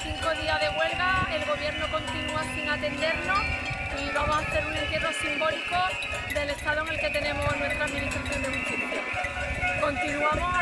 5 días de huelga, el gobierno continúa sin atendernos y vamos a hacer un entierro simbólico del estado en el que tenemos nuestra administración de justicia. Continuamos